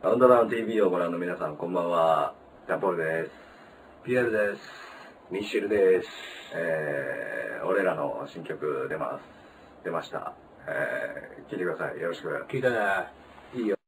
カウントダウン TV をご覧の皆さん、こんばんは。ジャンポールです。 ピエールです。 ミッシェルです。俺らの新曲出ました。聴いてください。よろしく。 聞いたね。 いいよ。